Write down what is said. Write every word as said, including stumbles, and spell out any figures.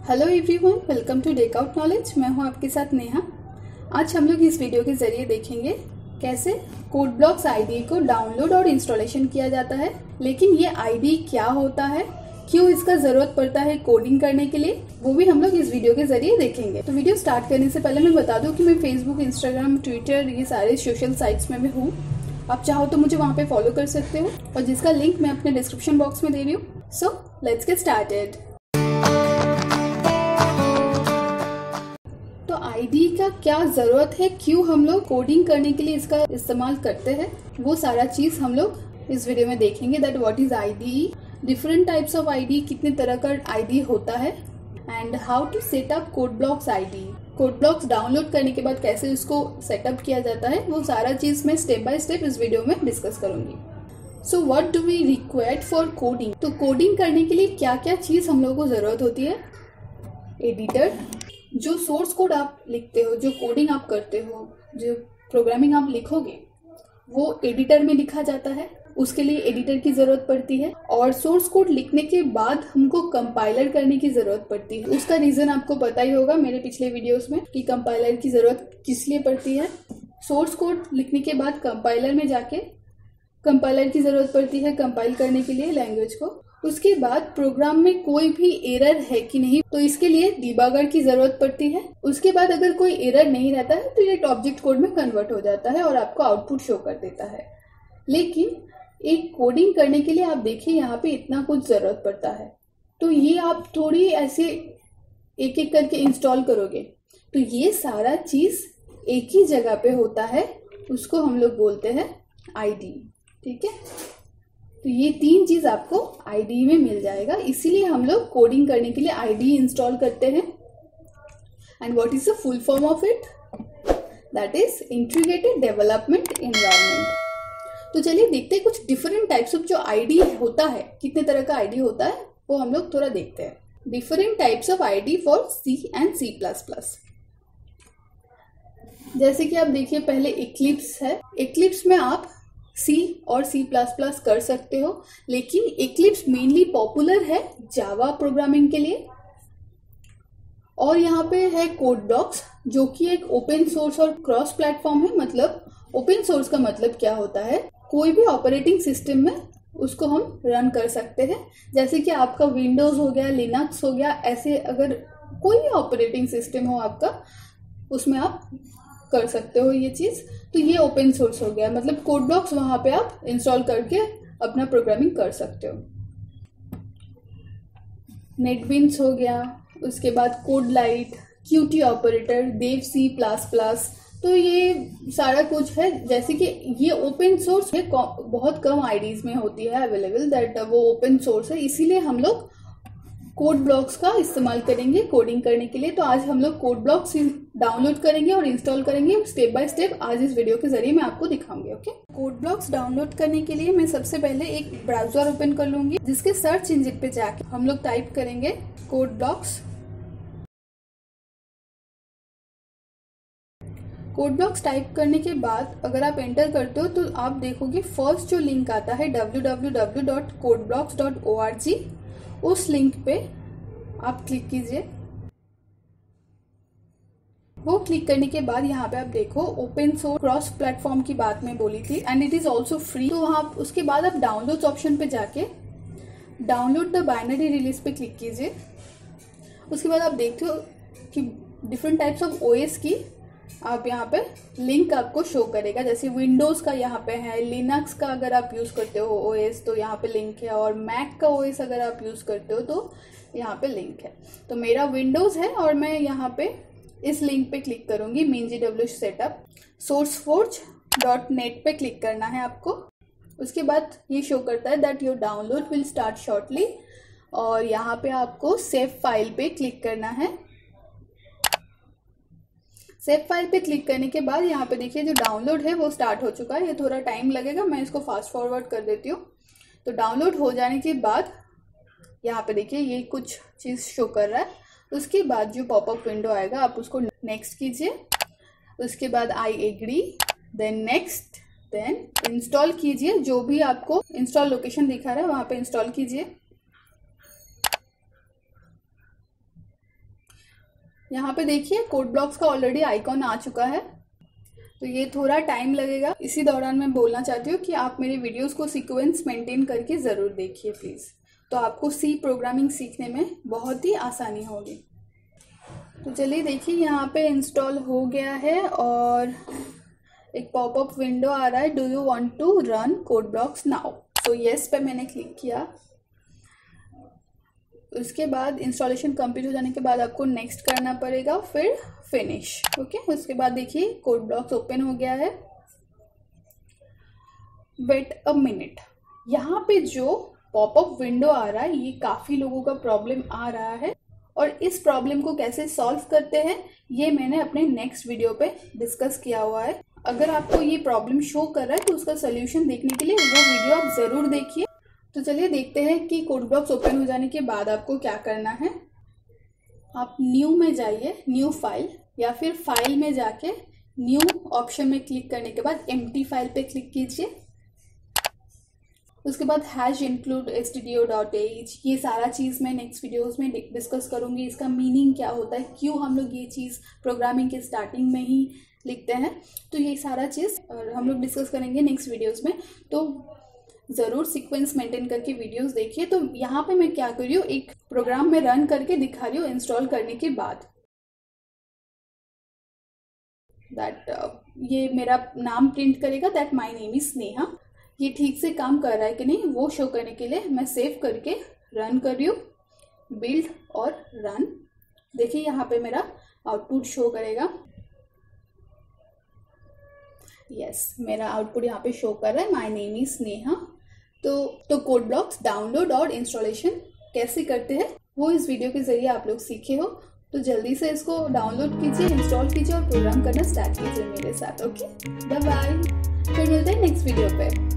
Hello everyone, welcome to takeout knowledge. मैं हूं आपके साथ नेहा। आज हम लोग इस वीडियो के जरिए देखेंगे कैसे कोड ब्लॉक्स आईडी को डाउनलोड और इंस्टॉलेशन किया जाता है। लेकिन ये आईडी क्या होता है, क्यों इसका जरूरत पड़ता है कोडिंग करने के लिए, वो भी हम लोग इस वीडियो के जरिए देखेंगे। तो वीडियो स्टार्ट करने से पहले मैं बता दूं कि मैं फेसबुक, इंस्टाग्राम, ट्विटर, ये सारे सोशल साइट्स में भी हूँ। आप चाहो तो मुझे वहाँ पे फॉलो कर सकते हो और जिसका लिंक मैं अपने डिस्क्रिप्शन बॉक्स में दे रही हूँ। So let's get started. तो आईडी का क्या जरूरत है, क्यों हम लोग कोडिंग करने के लिए इसका इस्तेमाल करते हैं, वो सारा चीज हम लोग इस वीडियो में देखेंगे। That what is IDE, different types of IDE, कितने तरह का आईडी होता है, and how to set up code blocks IDE. Code blocks download करने के बाद कैसे उसको सेटअप किया जाता है, वो सारा चीज मैं स्टेप बाय स्टेप इस वीडियो में डिस्कस करूंगी। So what do we required for coding. तो कोडिंग करने के लिए क्या क्या चीज हम लोगों को जरूरत होती है। एडिटर, जो सोर्स कोड आप लिखते हो, जो कोडिंग आप करते हो, जो प्रोग्रामिंग आप लिखोगे, वो एडिटर में लिखा जाता है। उसके लिए एडिटर की जरूरत पड़ती है। और सोर्स कोड लिखने के बाद हमको कंपाइलर करने की जरूरत पड़ती है। उसका रीजन आपको पता ही होगा मेरे पिछले वीडियोस में कि कंपाइलर की जरूरत किस लिए पड़ती है। सोर्स कोड लिखने के बाद कंपाइलर में जाके कंपाइलर की जरूरत पड़ती है कंपाइल करने के लिए लैंग्वेज को। उसके बाद प्रोग्राम में कोई भी एरर है कि नहीं, तो इसके लिए डिबगर की जरूरत पड़ती है। उसके बाद अगर कोई एरर नहीं रहता है तो ये ऑब्जेक्ट कोड में कन्वर्ट हो जाता है और आपको आउटपुट शो कर देता है। लेकिन एक कोडिंग करने के लिए आप देखिए यहाँ पे इतना कुछ जरूरत पड़ता है। तो ये आप थोड़ी ऐसे एक एक करके इंस्टॉल करोगे तो ये सारा चीज एक ही जगह पे होता है, उसको हम लोग बोलते हैं आईडी। ठीक है, तो ये तीन चीज आपको आईडी में मिल जाएगा, इसीलिए हम लोग कोडिंग करने के लिए आईडी इंस्टॉल करते हैं। And what is the full form of it, that is integrated development environment. तो चलिए देखते हैं कुछ डिफरेंट टाइप्स ऑफ जो आईडी होता है, कितने तरह का आईडी होता है वो हम लोग थोड़ा देखते हैं। Different types of IDE for C and C plus plus. जैसे कि आप देखिए, पहले इक्लिप्स है। इक्लिप्स में आप सी और सी प्लस प्लस कर सकते हो, लेकिन इक्लिप्स मेनली पॉपुलर है जावा प्रोग्रामिंग के लिए। और यहाँ पे है कोड ब्लॉक्स, जो कि एक ओपन सोर्स और क्रॉस प्लेटफॉर्म है। मतलब ओपन सोर्स का मतलब क्या होता है, कोई भी ऑपरेटिंग सिस्टम में उसको हम रन कर सकते हैं। जैसे कि आपका विंडोज हो गया, लिनक्स हो गया, ऐसे अगर कोई भी ऑपरेटिंग सिस्टम हो आपका, उसमें आप कर सकते हो ये चीज। तो ये ओपन सोर्स हो गया, मतलब कोड ब्लॉक्स वहां पे आप इंस्टॉल करके अपना प्रोग्रामिंग कर सकते हो। नेटबीन्स हो गया, उसके बाद CodeLite, Qt operator, Dev C plus plus. तो ये सारा कुछ है। जैसे कि ये ओपन सोर्स है, बहुत कम आईडीज में होती है अवेलेबल, दैट वो ओपन सोर्स है, इसीलिए हम लोग कोड ब्लॉक्स का इस्तेमाल करेंगे कोडिंग करने के लिए। तो आज हम लोग कोड ब्लॉक्स डाउनलोड करेंगे और इंस्टॉल करेंगे स्टेप बाय स्टेप। आज इस वीडियो के जरिए मैं आपको दिखाऊंगी। ओके, कोड ब्लॉक्स डाउनलोड करने के लिए मैं सबसे पहले एक ब्राउजर ओपन कर लूंगी, जिसके सर्च इंजन पे जाके हम लोग टाइप करेंगे code blocks. Code blocks type करने के बाद अगर आप एंटर करते हो तो आप देखोगे फर्स्ट जो लिंक आता है W W W dot code blocks dot O R G, उस लिंक पे आप क्लिक कीजिए। वो क्लिक करने के बाद यहाँ पे आप देखो ओपन सोर्स क्रॉस प्लेटफॉर्म की बात मैं बोली थी, and it is also free. तो वहाँ उसके बाद आप डाउनलोड्स ऑप्शन पे जाके डाउनलोड द बाइनरी रिलीज पे क्लिक कीजिए। उसके बाद आप देखते हो कि डिफरेंट टाइप्स ऑफ ओएस की आप यहाँ पे लिंक आपको शो करेगा। जैसे विंडोज का यहाँ पे है, लिनक्स का अगर आप यूज करते हो ओएस तो यहाँ पे लिंक है, और मैक का ओएस अगर आप यूज करते हो तो यहाँ पे लिंक है। तो मेरा विंडोज है और मैं यहाँ पे इस लिंक पे क्लिक करूंगी, mingw setup. SourceForge dot net पे क्लिक करना है आपको। उसके बाद ये शो करता है that your download will start shortly, और यहाँ पे आपको सेव फाइल पे क्लिक करना है। सेव फाइल पे क्लिक करने के बाद यहाँ पे देखिए जो डाउनलोड है वो स्टार्ट हो चुका है। ये थोड़ा टाइम लगेगा, मैं इसको फास्ट फॉरवर्ड कर देती हूँ। तो डाउनलोड हो जाने के बाद यहाँ पे देखिए ये कुछ चीज शो कर रहा है। उसके बाद जो पॉपअप विंडो आएगा आप उसको नेक्स्ट कीजिए। उसके बाद I agree, then next, then install कीजिए। जो भी आपको इंस्टॉल लोकेशन दिखा रहा है वहां पे इंस्टॉल कीजिए। यहाँ पे देखिए कोड ब्लॉक्स का ऑलरेडी आइकॉन आ चुका है, तो ये थोड़ा टाइम लगेगा। इसी दौरान मैं बोलना चाहती हूँ कि आप मेरे वीडियोस को सीक्वेंस मेंटेन करके ज़रूर देखिए प्लीज़, तो आपको सी प्रोग्रामिंग सीखने में बहुत ही आसानी होगी। तो चलिए देखिए यहाँ पे इंस्टॉल हो गया है और एक पॉपअप विंडो आ रहा है, do you want to run code blocks now. तो येस पे मैंने क्लिक किया। उसके बाद इंस्टॉलेशन कंप्लीट हो जाने के बाद आपको नेक्स्ट करना पड़ेगा, फिर फिनिश। ओके, उसके बाद देखिए कोड ब्लॉक्स ओपन हो गया है। वेट अ मिनट, यहाँ पे जो पॉपअप विंडो आ रहा है ये काफ़ी लोगों का प्रॉब्लम आ रहा है, और इस प्रॉब्लम को कैसे सॉल्व करते हैं ये मैंने अपने नेक्स्ट वीडियो पे डिस्कस किया हुआ है। अगर आपको ये प्रॉब्लम शो कर रहा है तो उसका सोल्यूशन देखने के लिए वो वीडियो आप ज़रूर देखिए। तो चलिए देखते हैं कि कोड ब्लॉक्स ओपन हो जाने के बाद आपको क्या करना है। आप न्यू में जाइए, न्यू फाइल, या फिर फाइल में जाके न्यू ऑप्शन में क्लिक करने के बाद एम्प्टी फाइल पे क्लिक कीजिए। उसके बाद hash include S T D O dot A H, ये सारा चीज़ मैं नेक्स्ट वीडियोस में डिस्कस करूंगी। इसका मीनिंग क्या होता है, क्यों हम लोग ये चीज़ प्रोग्रामिंग के स्टार्टिंग में ही लिखते हैं, तो ये सारा चीज़ हम लोग डिस्कस करेंगे नेक्स्ट वीडियोस में। तो ज़रूर सीक्वेंस मेंटेन करके वीडियोस देखिए। तो यहाँ पे मैं क्या कर रही हूँ, एक प्रोग्राम में रन करके दिखा रही हूँ इंस्टॉल करने के बाद। दैट uh, ये मेरा नाम प्रिंट करेगा, that my name is Sneha. ये ठीक से काम कर रहा है कि नहीं वो शो करने के लिए मैं सेव करके रन कर रही हूँ, बिल्ड और रन। देखिए यहाँ पे मेरा आउटपुट शो करेगा। यस yes, मेरा आउटपुट यहाँ पे शो कर रहा है, माय नेम इज स्नेहा। तो तो कोड ब्लॉक्स डाउनलोड और इंस्टॉलेशन कैसे करते हैं वो इस वीडियो के जरिए आप लोग सीखे हो। तो जल्दी से इसको डाउनलोड कीजिए, इंस्टॉल कीजिए और प्रोग्राम करना स्टार्ट कीजिए मेरे साथ। ओके, बाय बाय, फिर मिलते हैं नेक्स्ट वीडियो पे।